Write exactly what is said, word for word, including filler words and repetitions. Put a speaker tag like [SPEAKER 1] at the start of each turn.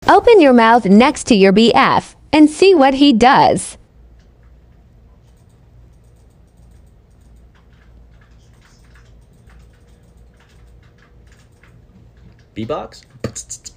[SPEAKER 1] Open your mouth next to your B F and see what he does.
[SPEAKER 2] B-box?